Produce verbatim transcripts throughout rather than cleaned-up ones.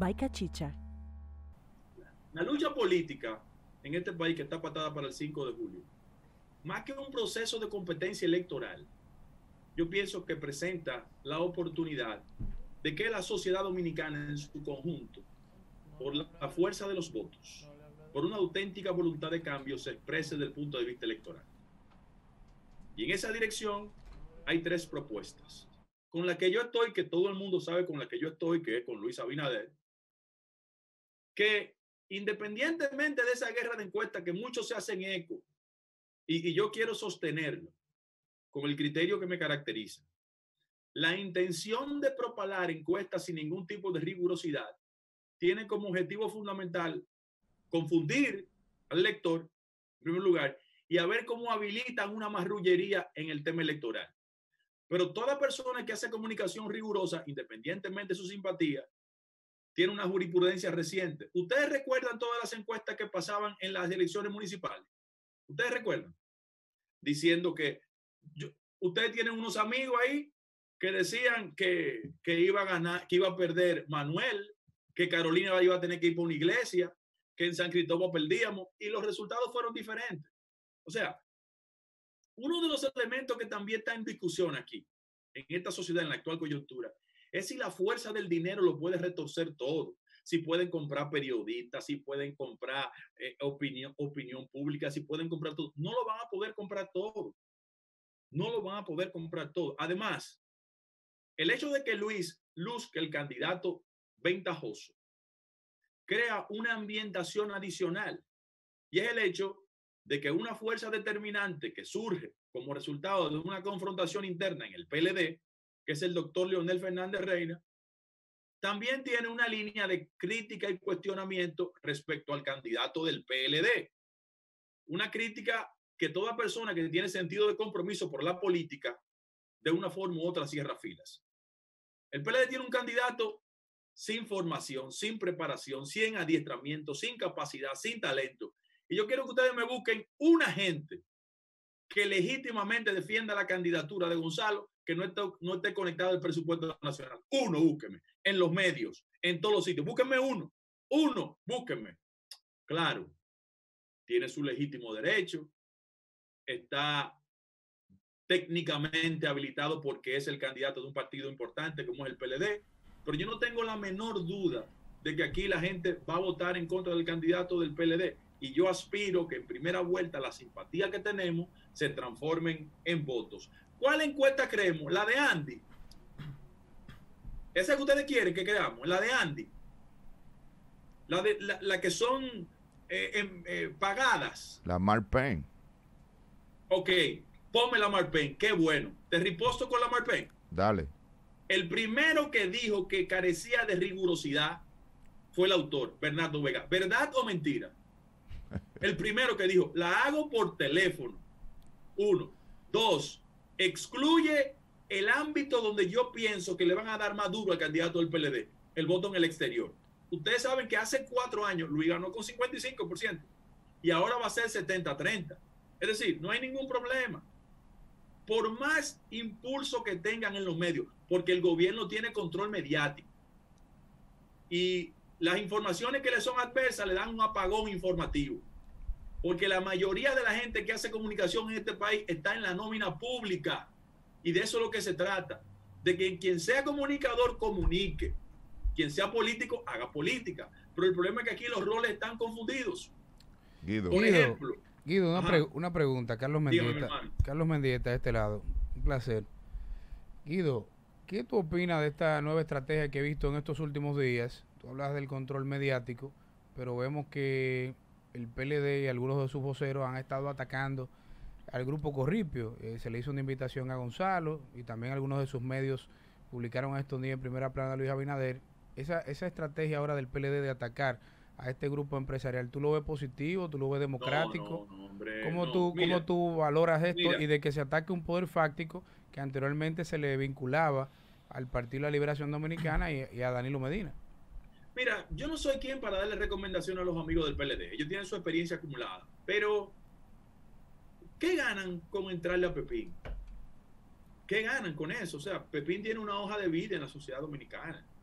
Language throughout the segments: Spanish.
by Cachicha. La lucha política en este país, que está patada para el cinco de julio, más que un proceso de competencia electoral, yo pienso que presenta la oportunidad de que la sociedad dominicana en su conjunto, por la fuerza de los votos, por una auténtica voluntad de cambio, se exprese desde el punto de vista electoral. Y en esa dirección hay tres propuestas. Con la que yo estoy, que todo el mundo sabe con la que yo estoy, que es con Luis Abinader, que independientemente de esa guerra de encuestas que muchos se hacen eco, y, y yo quiero sostenerlo con el criterio que me caracteriza, la intención de propalar encuestas sin ningún tipo de rigurosidad tiene como objetivo fundamental confundir al lector, en primer lugar, y a ver cómo habilitan una marrullería en el tema electoral. Pero toda persona que hace comunicación rigurosa, independientemente de su simpatía, tiene una jurisprudencia reciente. ¿Ustedes recuerdan todas las encuestas que pasaban en las elecciones municipales? ¿Ustedes recuerdan? Diciendo que yo, ustedes tienen unos amigos ahí que decían que, que iba a ganar, que iba a perder Manuel, que Carolina iba a tener que ir por una iglesia, que en San Cristóbal perdíamos, y los resultados fueron diferentes. O sea, uno de los elementos que también está en discusión aquí, en esta sociedad, en la actual coyuntura, es si la fuerza del dinero lo puede retorcer todo. Si pueden comprar periodistas, si pueden comprar eh, opinión, opinión pública, si pueden comprar todo. No lo van a poder comprar todo. No lo van a poder comprar todo. Además, el hecho de que Luis luzca el candidato ventajoso crea una ambientación adicional. Y es el hecho de que una fuerza determinante que surge como resultado de una confrontación interna en el P L D, que es el doctor Leonel Fernández Reina, también tiene una línea de crítica y cuestionamiento respecto al candidato del P L D. Una crítica que toda persona que tiene sentido de compromiso por la política, de una forma u otra cierra filas. El P L D tiene un candidato sin formación, sin preparación, sin adiestramiento, sin capacidad, sin talento. Y yo quiero que ustedes me busquen una gente que legítimamente defienda la candidatura de Gonzalo, que no esté, no esté conectado al presupuesto nacional. Uno, búsquenme. En los medios, en todos los sitios. Búsquenme uno. Uno, búsquenme. Claro, tiene su legítimo derecho. Está técnicamente habilitado porque es el candidato de un partido importante como es el P L D. Pero yo no tengo la menor duda de que aquí la gente va a votar en contra del candidato del P L D. Y yo aspiro que en primera vuelta la simpatía que tenemos se transformen en votos. ¿Cuál encuesta creemos? La de Andy. Esa que ustedes quieren que creamos, la de Andy. La, de, la, la que son eh, eh, eh, pagadas. La Marpen. Ok, ponme la Marpen, qué bueno. Te riposto con la Marpen. Dale. El primero que dijo que carecía de rigurosidad fue el autor, Bernardo Vega. ¿Verdad o mentira? El primero que dijo, la hago por teléfono. Uno. Dos, excluye el ámbito donde yo pienso que le van a dar más duro al candidato del P L D, el voto en el exterior. Ustedes saben que hace cuatro años Luis ganó con cincuenta y cinco por ciento y ahora va a ser setenta a treinta. Es decir, no hay ningún problema. Por más impulso que tengan en los medios, porque el gobierno tiene control mediático y las informaciones que le son adversas le dan un apagón informativo. Porque la mayoría de la gente que hace comunicación en este país está en la nómina pública. Y de eso es lo que se trata. De que quien sea comunicador comunique. Quien sea político haga política. Pero el problema es que aquí los roles están confundidos. Guido. Por Guido, ejemplo. Guido, una, pre una pregunta. Carlos Mendieta. Carlos Mendieta de este lado. Un placer. Guido, ¿qué tú opinas de esta nueva estrategia que he visto en estos últimos días? Tú hablas del control mediático, pero vemos que el P L D y algunos de sus voceros han estado atacando al grupo Corripio. Eh, se le hizo una invitación a Gonzalo y también algunos de sus medios publicaron estos días en primera plana a Luis Abinader. Esa, esa estrategia ahora del P L D de atacar a este grupo empresarial, ¿tú lo ves positivo? ¿Tú lo ves democrático? No, no, hombre, ¿Cómo, no. tú, Mira, ¿Cómo tú valoras esto mira. y de que se ataque un poder fáctico que anteriormente se le vinculaba al Partido de la Liberación Dominicana y, y a Danilo Medina? Mira, yo no soy quien para darle recomendación a los amigos del P L D. Ellos tienen su experiencia acumulada. Pero, ¿qué ganan con entrarle a Pepín? ¿Qué ganan con eso? O sea, Pepín tiene una hoja de vida en la sociedad dominicana.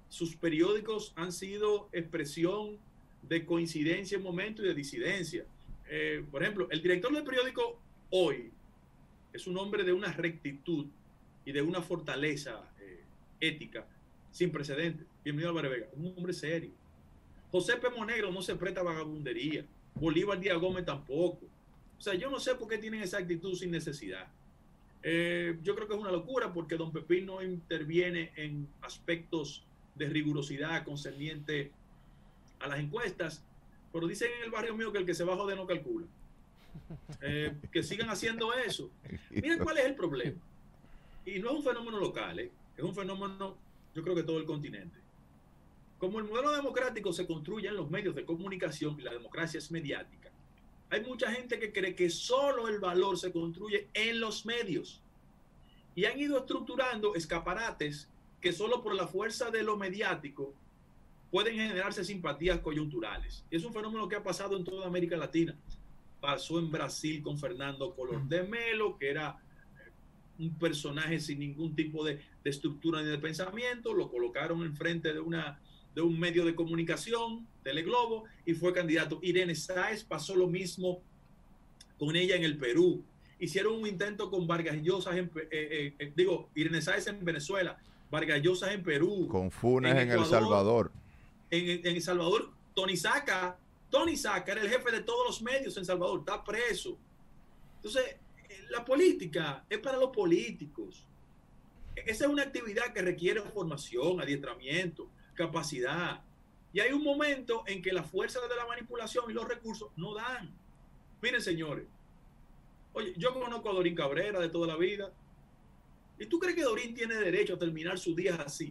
sus periódicos han sido expresión de coincidencia en momento y de disidencia. Eh, por ejemplo, el director del periódico Hoy es un hombre de una rectitud y de una fortaleza eh, ética sin precedentes. Bienvenido Álvaro Vega, un hombre serio. José P. Monegro no se presta a vagabundería. Bolívar Díaz Gómez tampoco. O sea, yo no sé por qué tienen esa actitud sin necesidad. Eh, yo creo que es una locura porque don Pepín no interviene en aspectos de rigurosidad concerniente a las encuestas, pero dicen en el barrio mío que el que se va a joder no calcula. Eh, que sigan haciendo eso. Miren cuál es el problema. Y no es un fenómeno local, ¿eh? Es un fenómeno, yo creo que todo el continente. Como el modelo democrático se construye en los medios de comunicación y la democracia es mediática, hay mucha gente que cree que solo el valor se construye en los medios y han ido estructurando escaparates que solo por la fuerza de lo mediático pueden generarse simpatías coyunturales. Es un fenómeno que ha pasado en toda América Latina. Pasó en Brasil con Fernando Collor de Mello, que era un personaje sin ningún tipo de, de estructura ni de pensamiento. Lo colocaron enfrente de, una, de un medio de comunicación, Teleglobo, y fue candidato. Irene Sáez pasó lo mismo con ella en el Perú. Hicieron un intento con Vargas Llosa, en, eh, eh, eh, digo, Irene Sáez en Venezuela, Vargas Llosa en Perú. Con Funes en, Ecuador, en El Salvador. En, en El Salvador, Tony Saca, Tony Saca era el jefe de todos los medios en Salvador, está preso. Entonces, la política es para los políticos. Esa es una actividad que requiere formación, adiestramiento, capacidad. Y hay un momento en que la fuerza de la manipulación y los recursos no dan. Miren, señores, oye, yo conozco a Dorín Cabrera de toda la vida. ¿Y tú crees que Dorín tiene derecho a terminar sus días así?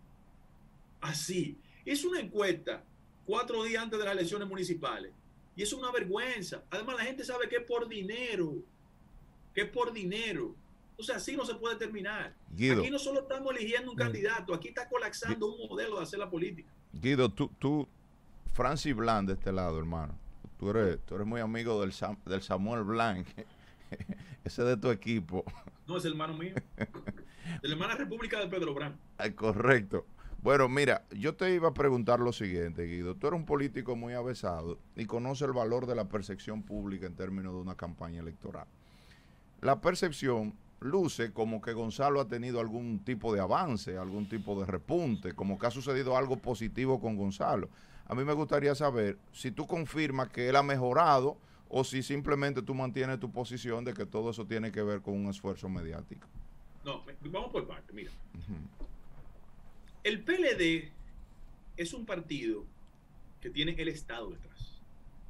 Así. Hizo una encuesta cuatro días antes de las elecciones municipales. Y es una vergüenza. Además, la gente sabe que es por dinero. Que es por dinero. O sea, así no se puede terminar. Guido, aquí no solo estamos eligiendo un candidato, aquí está colapsando Guido, un modelo de hacer la política. Guido, tú, tú Francis Blanc de este lado, hermano. Tú eres, tú eres muy amigo del, Sam, del Samuel Blanc. Ese de tu equipo. No, es el hermano mío. De la hermana República de Pedro Bran. Ah, correcto. Bueno, mira, yo te iba a preguntar lo siguiente, Guido. Tú eres un político muy avesado y conoces el valor de la percepción pública en términos de una campaña electoral. La percepción luce como que Gonzalo ha tenido algún tipo de avance, algún tipo de repunte, como que ha sucedido algo positivo con Gonzalo. A mí me gustaría saber si tú confirmas que él ha mejorado o si simplemente tú mantienes tu posición de que todo eso tiene que ver con un esfuerzo mediático. No, vamos por parte, mira. Uh-huh. El P L D es un partido que tiene el Estado detrás.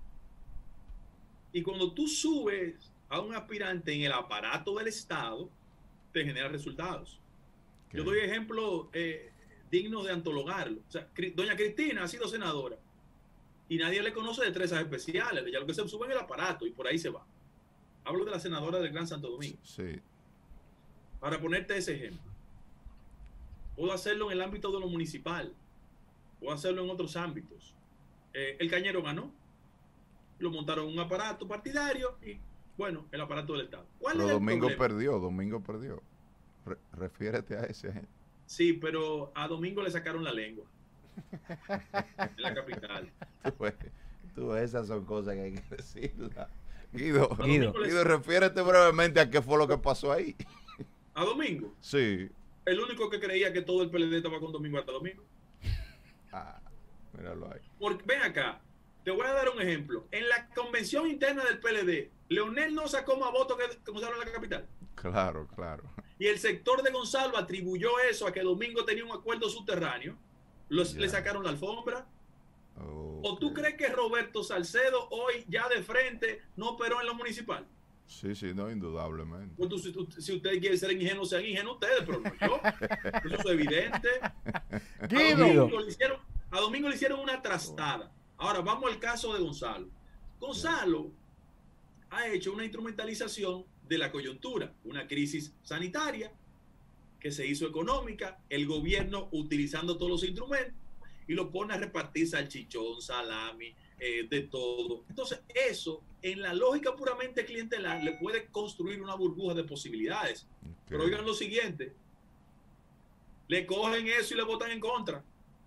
Y cuando tú subes a un aspirante en el aparato del Estado, te genera resultados. ¿Qué? Yo doy ejemplos eh, dignos de antologarlo. O sea, doña Cristina ha sido senadora y nadie le conoce destrezas especiales. Ya lo que se sube en el aparato y por ahí se va. Hablo de la senadora del Gran Santo Domingo. Sí. Para ponerte ese ejemplo. Puedo hacerlo en el ámbito de lo municipal. Puedo hacerlo en otros ámbitos. Eh, el Cañero ganó. Lo montaron en un aparato partidario y bueno, el aparato del Estado. ¿Cuál pero es el Domingo problema? perdió, Domingo perdió. Re refiérete a ese. Sí, pero a Domingo le sacaron la lengua. En la capital. Tú ves, tú ves, esas son cosas que hay que decirlas. Guido, Guido, Guido, refiérete brevemente a qué fue lo que pasó ahí. ¿A Domingo? Sí. El único que creía que todo el P L D estaba con Domingo hasta Domingo. Ah, míralo ahí. Porque, ven acá, te voy a dar un ejemplo. En la convención interna del P L D, Leonel no sacó más votos que Gonzalo en la capital. Claro, claro. Y el sector de Gonzalo atribuyó eso a que Domingo tenía un acuerdo subterráneo. Los, le sacaron la alfombra. Okay. ¿O tú crees que Roberto Salcedo hoy ya de frente no operó en lo municipal? Sí, sí, no, indudablemente. Pues tú, si, tú, si ustedes quieren ser ingenuos, sean ingenuos ustedes, pero no yo. Eso es evidente. A Domingo, le hicieron, a Domingo le hicieron una trastada. Ahora vamos al caso de Gonzalo. Gonzalo ha hecho una instrumentalización de la coyuntura, una crisis sanitaria que se hizo económica, el gobierno utilizando todos los instrumentos y lo pone a repartir salchichón, salami, eh, de todo. Entonces eso, en la lógica puramente clientelar, le puede construir una burbuja de posibilidades. Okay. Pero oigan lo siguiente, le cogen eso y le votan en contra.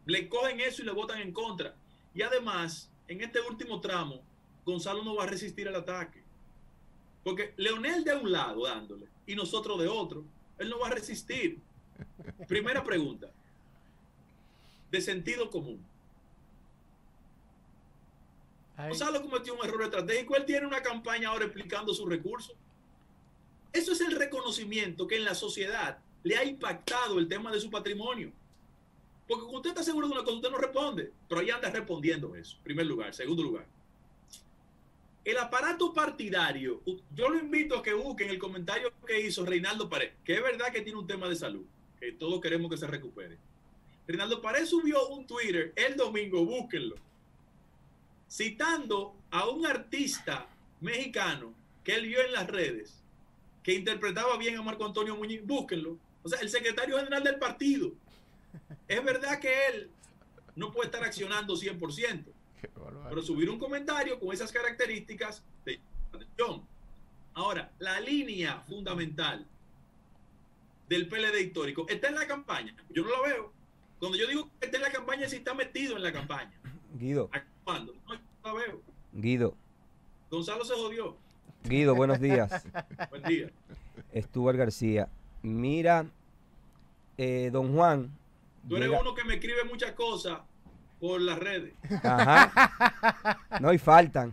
Le cogen eso y le votan en contra. Y además, en este último tramo, Gonzalo no va a resistir el ataque. Porque Leonel de un lado dándole y nosotros de otro, él no va a resistir. Primera pregunta, de sentido común. Ay. Gonzalo cometió un error estratégico, él tiene una campaña ahora explicando sus recursos. Eso es el reconocimiento que en la sociedad le ha impactado el tema de su patrimonio. Porque cuando usted está seguro de una cosa, usted no responde, pero ahí anda respondiendo eso, en primer lugar. Segundo lugar, el aparato partidario, yo lo invito a que busquen el comentario que hizo Reinaldo Pared, que es verdad que tiene un tema de salud, que todos queremos que se recupere. Reinaldo Pared subió un Twitter el domingo, búsquenlo, citando a un artista mexicano que él vio en las redes, que interpretaba bien a Marco Antonio Muñiz, búsquenlo. O sea, el secretario general del partido. Es verdad que él no puede estar accionando cien por ciento, pero subir un comentario con esas características de atención. Ahora, la línea fundamental del P L D histórico está en la campaña. Yo no la veo. Cuando yo digo que está en la campaña, es si está metido en la campaña. Guido. ¿Cuándo? No, no la veo. Guido. Gonzalo se jodió. Guido, buenos días. Buen día. Stuart García. Mira, eh, don Juan. Tú eres llega... uno que me escribe muchas cosas por las redes. Ajá. No, y faltan.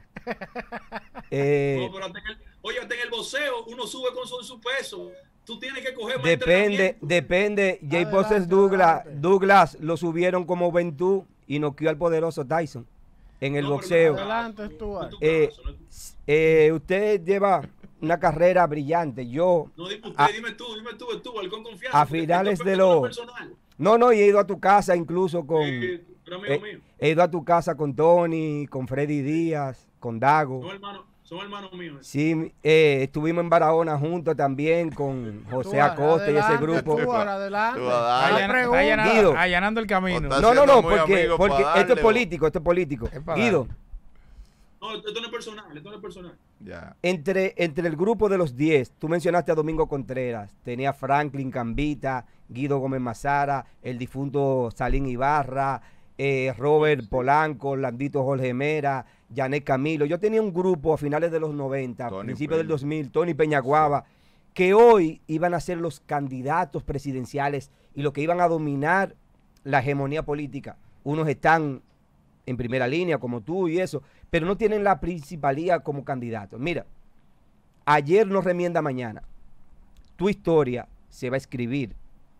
Eh, no, pero hasta en el, oye, hasta en el boxeo uno sube con su, su peso. Tú tienes que coger más Depende, depende. J. Poses Douglas, Douglas lo subieron como Ventú y noqueó al poderoso Tyson en el no, boxeo. Adelante, Stuart. Eh, eh, usted lleva una carrera brillante. Yo. No, dime usted, a, dime tú, dime tú, tú, con confianza. A finales de los. No, no, y he ido a tu casa incluso con. Eh, pero amigo eh, mío. He ido a tu casa con Tony, con Freddy Díaz, con Dago. Son hermanos, son hermanos míos. Sí, eh, estuvimos en Barahona juntos también con José Acosta y ese grupo. Tú, adelante. Tú, adelante. Allan, Guido, allanando el camino. No, no, no, porque, porque darle, esto es político, esto es político. Es Guido. No, esto no es personal, esto no es personal. Yeah. Entre, entre el grupo de los diez, tú mencionaste a Domingo Contreras, tenía Franklin Cambita, Guido Gómez Mazara, el difunto Salín Ibarra, eh, Robert Polanco, Landito Jorge Mera, Janet Camilo. Yo tenía un grupo a finales de los noventa, Tony principios del dos mil, Tony Peñaguaba, sí, que hoy iban a ser los candidatos presidenciales y los que iban a dominar la hegemonía política. Unos están en primera línea como tú y eso, pero no tienen la principalía como candidatos. Mira, ayer no remienda mañana. Tu historia se va a escribir.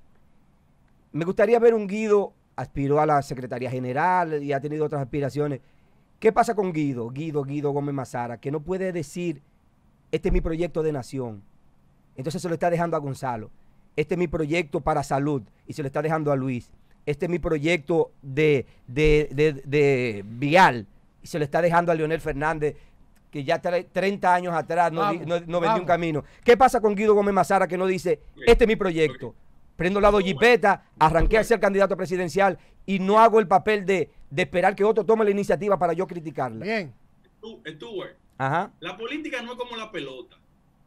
Me gustaría ver un Guido, aspiró a la Secretaría General y ha tenido otras aspiraciones. ¿Qué pasa con Guido? Guido, Guido Gómez Mazara, que no puede decir, este es mi proyecto de nación. Entonces se lo está dejando a Gonzalo. Este es mi proyecto para salud y se lo está dejando a Luis. Este es mi proyecto de, de, de, de vial y se lo está dejando a Leonel Fernández, que ya treinta años atrás no, vamos, no, no vendió un camino. ¿Qué pasa con Guido Gómez Mazara, que no dice, este es mi proyecto? Prendo la doyipeta, arranqué a ser candidato presidencial y no hago el papel de, de esperar que otro tome la iniciativa para yo criticarla. Bien. Stuart, Ajá. La política no es como la pelota.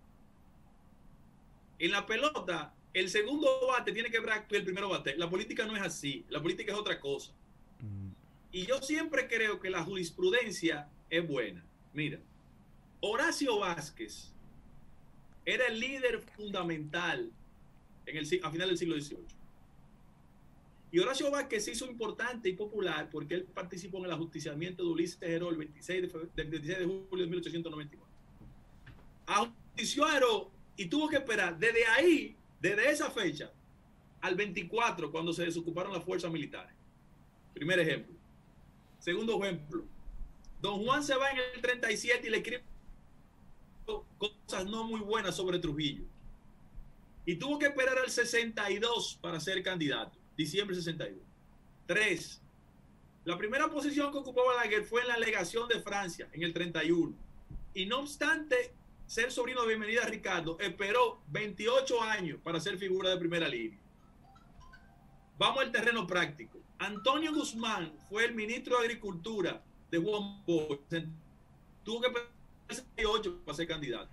En la pelota, el segundo bate tiene que ver el primero bate. La política no es así. La política es otra cosa. Mm. Y yo siempre creo que la jurisprudencia es buena. Mira, Horacio Vázquez era el líder fundamental en el, a final del siglo dieciocho. Y Horacio Vázquez se hizo importante y popular porque él participó en el ajusticiamiento de Ulises Heró el veintiséis de, febrero, del veintiséis de julio de mil ochocientos noventa y cuatro. Ajustició a Heró y tuvo que esperar desde ahí, desde esa fecha, al veinticuatro, cuando se desocuparon las fuerzas militares. Primer ejemplo. Segundo ejemplo. Don Juan se va en el treinta y siete y le escribe cosas no muy buenas sobre Trujillo. Y tuvo que esperar al sesenta y dos para ser candidato. Diciembre sesenta y dos. Tres. La primera posición que ocupó Balaguer fue en la legación de Francia, en el treinta y uno. Y no obstante ser sobrino de Bienvenida Ricardo, esperó veintiocho años para ser figura de primera línea. Vamos al terreno práctico. Antonio Guzmán fue el ministro de Agricultura de Juan Bosch. Tuvo que esperar sesenta y ocho para ser candidato.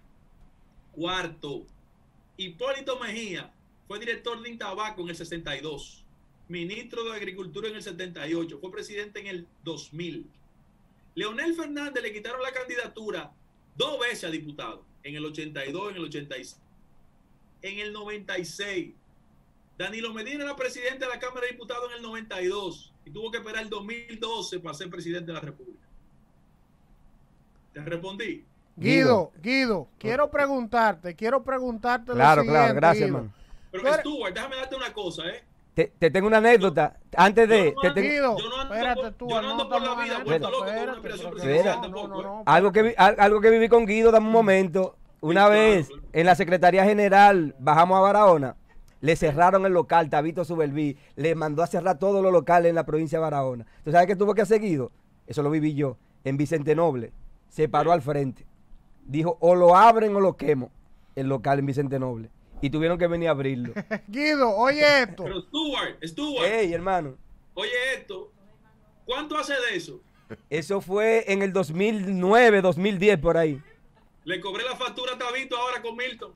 Cuarto. Hipólito Mejía fue director de Intabaco en el sesenta y dos. ministro de Agricultura en el setenta y ocho, fue presidente en el dos mil. Leonel Fernández le quitaron la candidatura dos veces a diputado, en el ochenta y dos, en el ochenta y seis. En el noventa y seis, Danilo Medina era presidente de la Cámara de Diputados en el noventa y dos y tuvo que esperar el dos mil doce para ser presidente de la República. ¿Te respondí? Guido, Guido, quiero preguntarte, quiero preguntarte Claro, lo siguiente, claro, gracias, Guido. hermano. Pero eres... Stuart, déjame darte una cosa, ¿eh? Te, te tengo una anécdota. Antes de... No, te tengo... Guido, yo no ando espérate por, tú, yo no ando por la vida vuelto loco con una aspiración presidencial tampoco. Algo que, vi, algo que viví con Guido, dame un momento. Una Sí, vez claro, claro. en la Secretaría General bajamos a Barahona, le cerraron el local, Tabito Subelví, le mandó a cerrar todos los locales en la provincia de Barahona. ¿Tú sabes qué tuvo que hacer Guido? Eso lo viví yo, en Vicente Noble. Se paró al frente. Dijo, o lo abren o lo quemo, el local en Vicente Noble. Y tuvieron que venir a abrirlo. Guido, oye esto. Pero Stuart, Stuart, Ey, hermano. oye esto. ¿Cuánto hace de eso? Eso fue en el dos mil nueve, dos mil diez, por ahí. Le cobré la factura a Tabito ahora con Milton.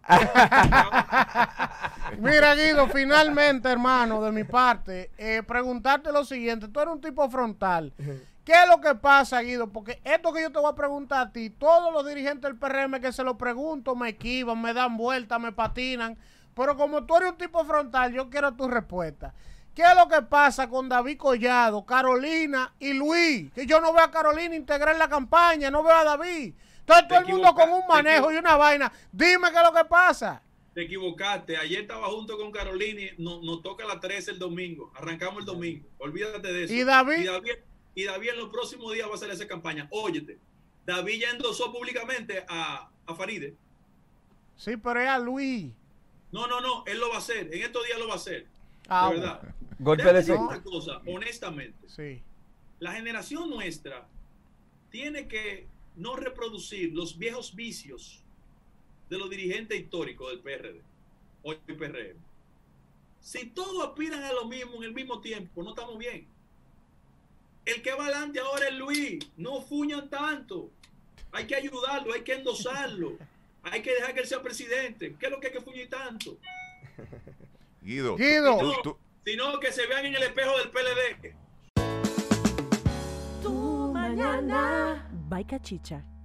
Mira, Guido, finalmente, hermano, de mi parte, eh, preguntarte lo siguiente. Tú eres un tipo frontal. ¿Qué es lo que pasa, Guido? Porque esto que yo te voy a preguntar a ti, todos los dirigentes del P R M que se lo pregunto me esquivan, me dan vueltas, me patinan. Pero como tú eres un tipo frontal, yo quiero tu respuesta. ¿Qué es lo que pasa con David Collado, Carolina y Luis? Que yo no veo a Carolina integrar en la campaña, no veo a David. Entonces todo el mundo con un manejo y una vaina. Dime qué es lo que pasa. Te equivocaste. Ayer estaba junto con Carolina y nos no toca a las trece el domingo. Arrancamos el domingo. Olvídate de eso. ¿Y David? Y David, y David en los próximos días va a hacer esa campaña. Óyete, David ya endosó públicamente a, a Faride. Sí, pero es a Luis. No, no, no. Él lo va a hacer. En estos días lo va a hacer. Ah, de verdad. Golpe Déjame de decir sol. una cosa, honestamente. Sí. La generación nuestra tiene que no reproducir los viejos vicios de los dirigentes históricos del P R D, hoy P R M. Si todos aspiran a lo mismo en el mismo tiempo, no estamos bien. El que va adelante ahora es Luis. No fuñan tanto. Hay que ayudarlo, hay que endosarlo. Hay que dejar que él sea presidente. ¿Qué es lo que hay que fuñir tanto? Guido. Guido. tú- No, tú- sino que se vean en el espejo del P L D. Tu mañana. By Cachicha.